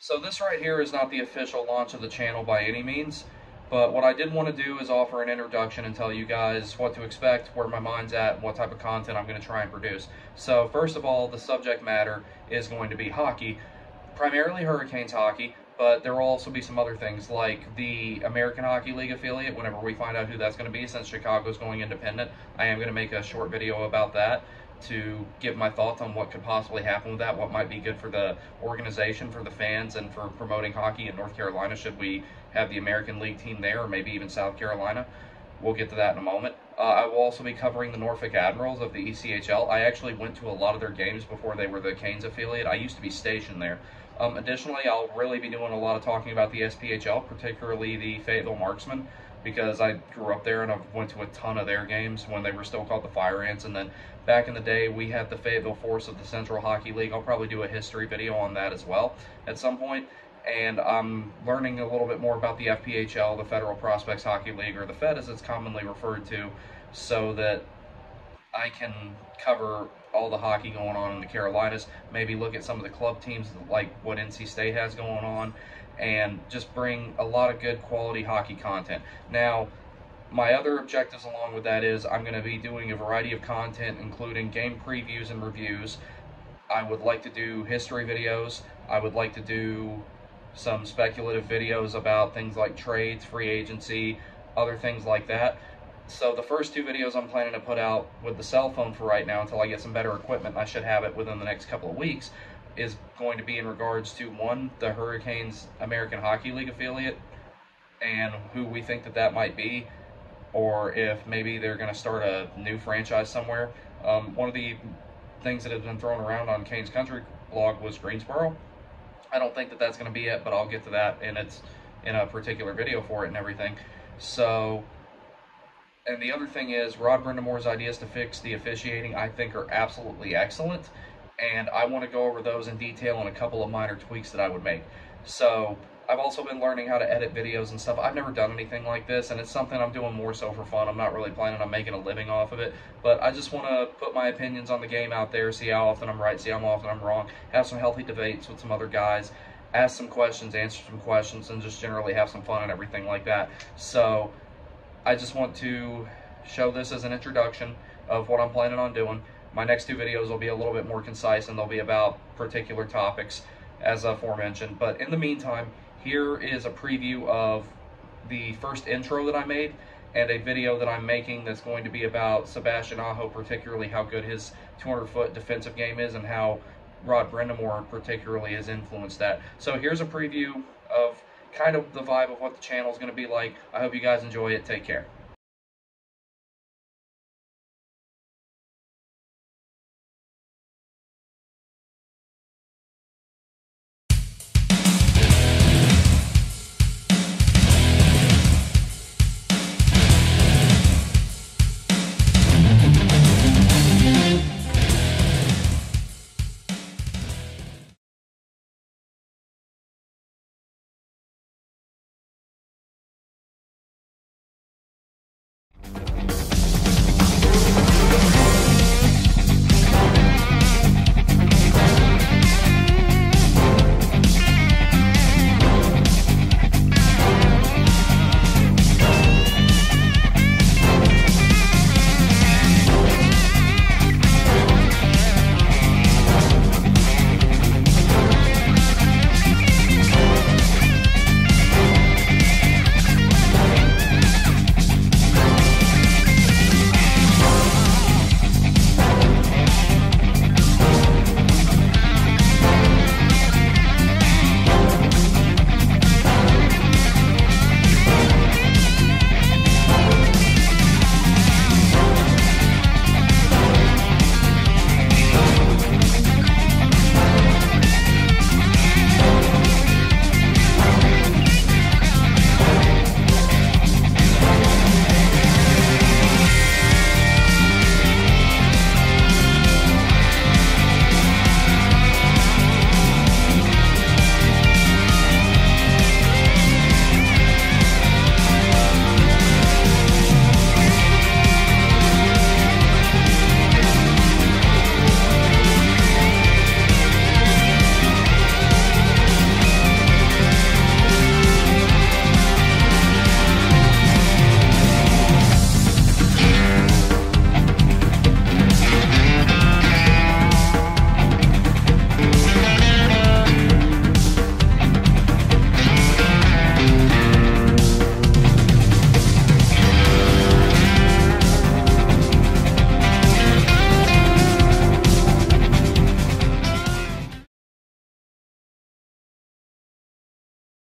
So this right here is not the official launch of the channel by any means, but what I did want to do is offer an introduction and tell you guys what to expect, where my mind's at, and what type of content I'm going to try and produce. So first of all, the subject matter is going to be hockey, primarily Hurricanes hockey, but there will also be some other things like the American Hockey League affiliate. Whenever we find out who that's going to be, since Chicago's going independent, I am going to make a short video about that to give my thoughts on what could possibly happen with that, what might be good for the organization, for the fans, and for promoting hockey in North Carolina should we have the American League team there, or maybe even South Carolina. We'll get to that in a moment. I will also be covering the Norfolk Admirals of the ECHL. I actually went to a lot of their games before they were the Canes affiliate. I used to be stationed there. Additionally, I'll really be doing a lot of talking about the SPHL, particularly the Fayetteville Marksmen, because I grew up there and I went to a ton of their games when they were still called the Fire Ants. And then back in the day, we had the Fayetteville Force of the Central Hockey League. I'll probably do a history video on that as well at some point. And I'm learning a little bit more about the FPHL, the Federal Prospects Hockey League, or the Fed as it's commonly referred to, so that I can cover all the hockey going on in the Carolinas, maybe look at some of the club teams like what NC State has going on, and just bring a lot of good quality hockey content. Now, my other objectives along with that is I'm going to be doing a variety of content, including game previews and reviews. I would like to do history videos. I would like to do some speculative videos about things like trades, free agency, other things like that. So the first two videos I'm planning to put out with the cell phone for right now until I get some better equipment, I should have it within the next couple of weeks, is going to be in regards to, one, the Hurricanes American Hockey League affiliate and who we think that that might be, or if maybe they're going to start a new franchise somewhere. One of the things that has been thrown around on Canes Country blog was Greensboro. I don't think that that's going to be it, but I'll get to that in a particular video for it and everything. So, and the other thing is, Rod Brindamore's ideas to fix the officiating I think are absolutely excellent, and I want to go over those in detail and a couple of minor tweaks that I would make. So I've also been learning how to edit videos and stuff. I've never done anything like this, and it's something I'm doing more so for fun. I'm not really planning on making a living off of it, but I just want to put my opinions on the game out there, see how often I'm right, see how often I'm wrong, have some healthy debates with some other guys, ask some questions, answer some questions, and just generally have some fun and everything like that. So I just want to show this as an introduction of what I'm planning on doing. My next two videos will be a little bit more concise, and they'll be about particular topics as aforementioned. But in the meantime, here is a preview of the first intro that I made and a video that I'm making that's going to be about Sebastian Aho, particularly how good his 200-foot defensive game is and how Rod Brindamore particularly has influenced that. So here's a preview of kind of the vibe of what the channel is going to be like. I hope you guys enjoy it. Take care.